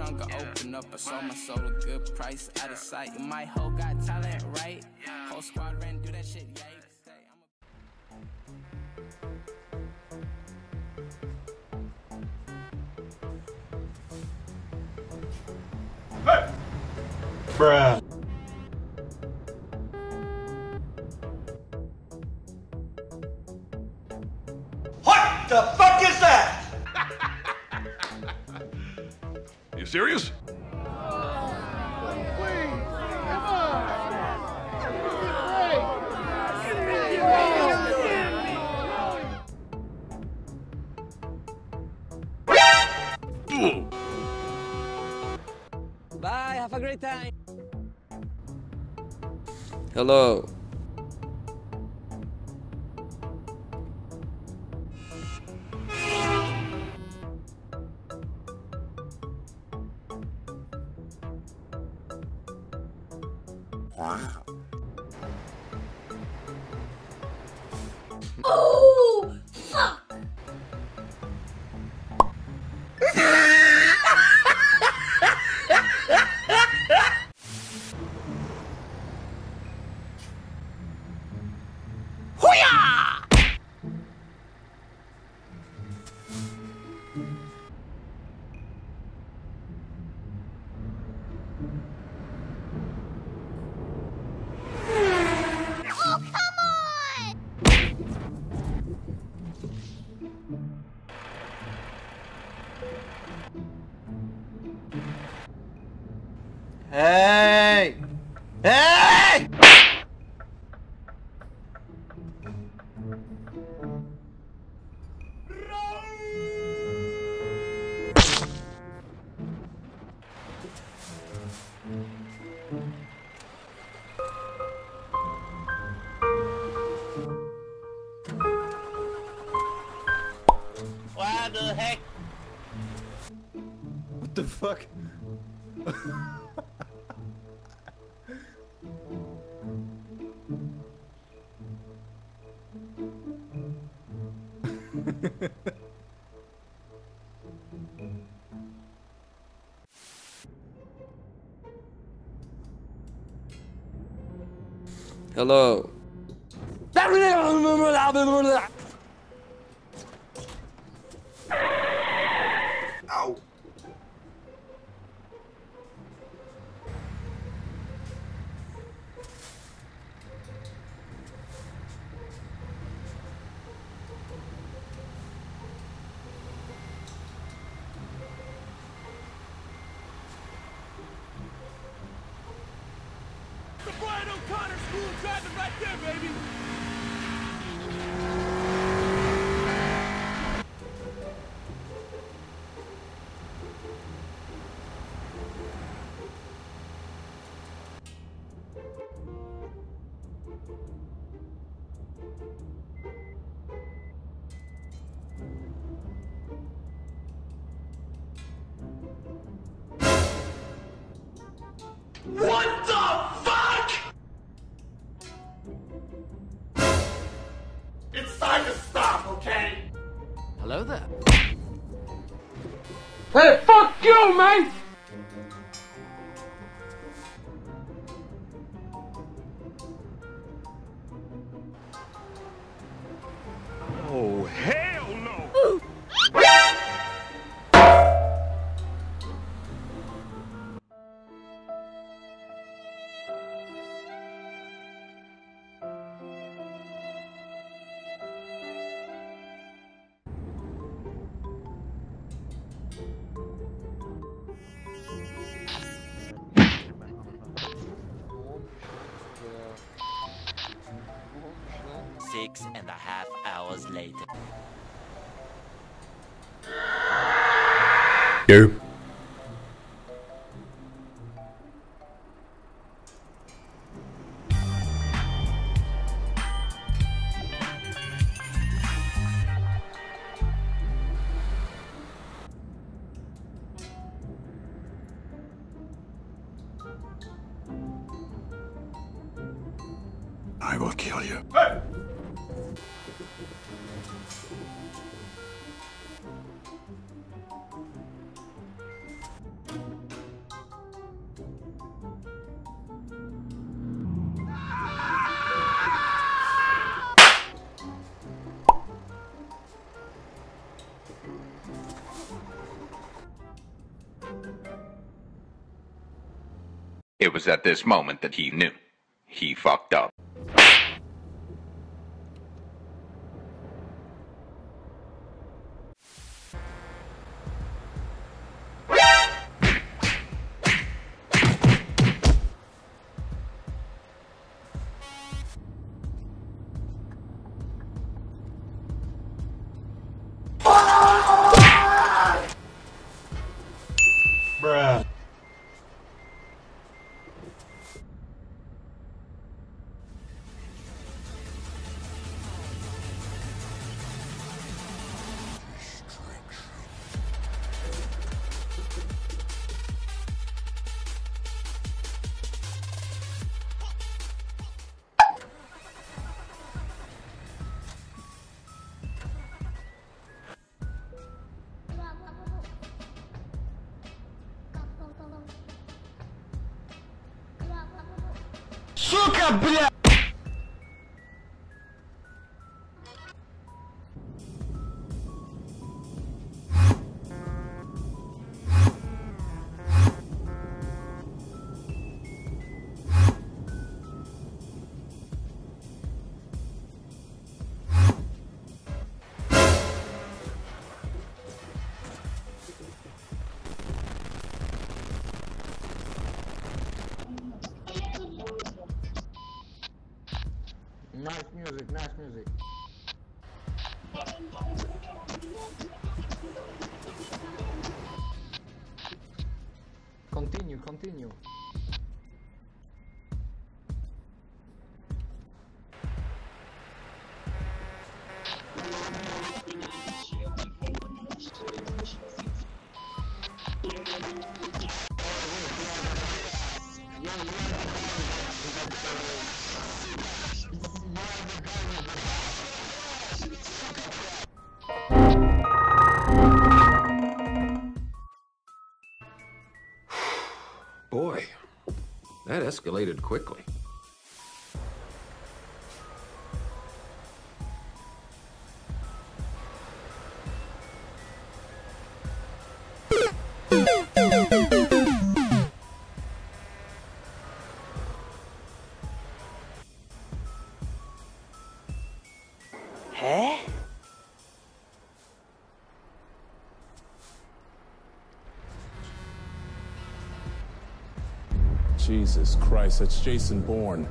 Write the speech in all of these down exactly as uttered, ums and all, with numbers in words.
trunk, I open up, I sold my soul a good price, out of sight. My hoe got talent, right? Whole squad ran, do that shit, yikes. Hey! Bruh. What the fuck is that? You serious? Bye, have a great time. Hello. Wow. Oh, fuck! Oh, come on! Hey! Hey! What the heck? What the fuck? Hello. Ow. The Brian O'Connor School of Driving right there, baby! What the fuck?! It's time to stop, okay? Hello there. Hey, fuck you, man! Oh, hell no! Six and a half hours later. Yo. I will kill you. Hey! It was at this moment that he knew. He fucked up. Bruh. Сука, бля! Nice music, nice music. Continue, continue. Boy, that escalated quickly. Huh? Jesus Christ, that's Jason Bourne.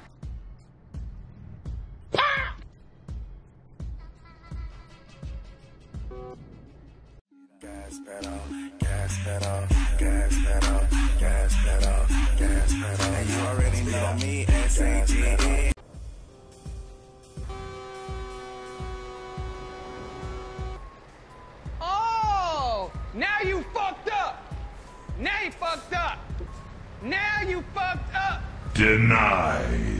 Gas pedal, gas pedal, gas pedal, gas pedal, gas pedal. And you already know me, S A G E. Oh! Now you fucked up! Now you fucked up! Now you fucked up! Denied.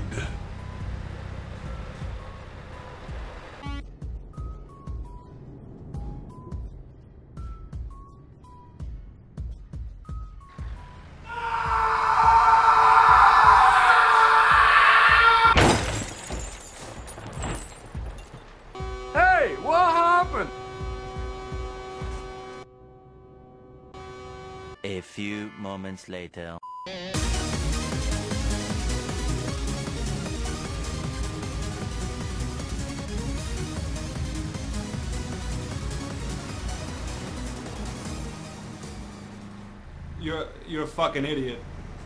Hey, what happened? A few moments later. You're you're a fucking idiot.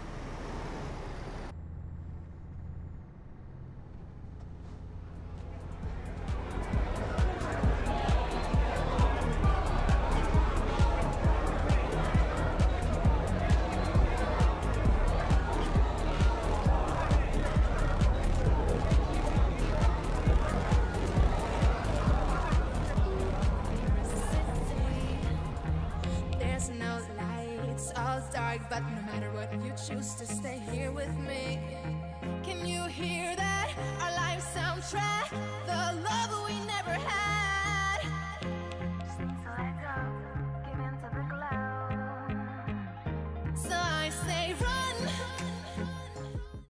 There's no lights, all dark, but no matter what, you choose to stay here with me. Can you hear that? Our life soundtrack.